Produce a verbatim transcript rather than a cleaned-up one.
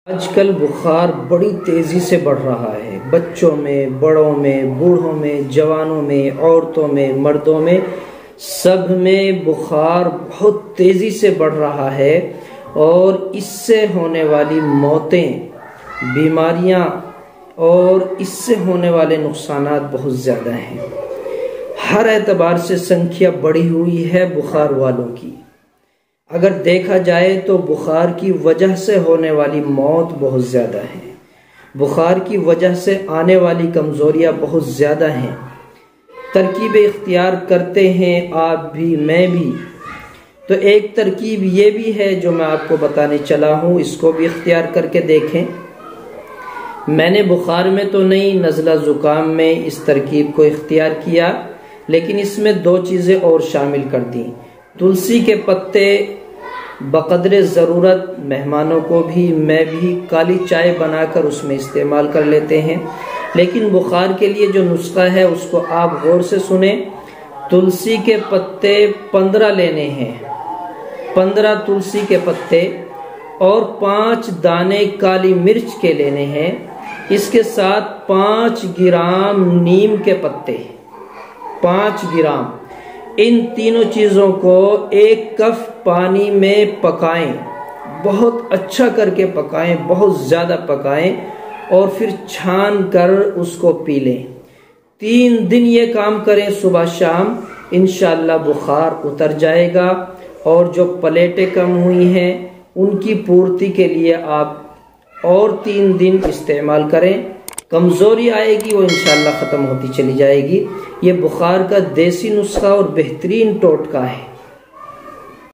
आजकल बुखार बड़ी तेज़ी से बढ़ रहा है, बच्चों में, बड़ों में, बूढ़ों में, जवानों में, औरतों में, मर्दों में, सब में बुखार बहुत तेज़ी से बढ़ रहा है और इससे होने वाली मौतें, बीमारियां और इससे होने वाले नुकसानात बहुत ज़्यादा हैं। हर एतबार से संख्या बढ़ी हुई है बुखार वालों की। अगर देखा जाए तो बुखार की वजह से होने वाली मौत बहुत ज़्यादा है, बुखार की वजह से आने वाली कमज़ोरियाँ बहुत ज़्यादा हैं। तरकीबें इख्तियार करते हैं आप भी, मैं भी। तो एक तरकीब ये भी है जो मैं आपको बताने चला हूँ, इसको भी इख्तियार करके देखें। मैंने बुखार में तो नहीं, नज़ला ज़ुकाम में इस तरकीब को इख्तियार किया, लेकिन इसमें दो चीज़ें और शामिल कर दी। तुलसी के पत्ते बक़द्रे ज़रूरत मेहमानों को भी, मैं भी काली चाय बनाकर उसमें इस्तेमाल कर लेते हैं। लेकिन बुखार के लिए जो नुस्खा है उसको आप गौर से सुने। तुलसी के पत्ते पंद्रह लेने हैं, पंद्रह तुलसी के पत्ते और पाँच दाने काली मिर्च के लेने हैं। इसके साथ पाँच ग्राम नीम के पत्ते, पाँच ग्राम। इन तीनों चीज़ों को एक कप पानी में पकाएं, बहुत अच्छा करके पकाएं, बहुत ज़्यादा पकाएं और फिर छान कर उसको पी लें। तीन दिन ये काम करें सुबह शाम, इंशाअल्लाह बुखार उतर जाएगा। और जो प्लेटें कम हुई हैं उनकी पूर्ति के लिए आप और तीन दिन इस्तेमाल करें, कमज़ोरी आएगी वो इंशाअल्लाह ख़त्म होती चली जाएगी। ये बुखार का देसी नुस्खा और बेहतरीन टोटका है।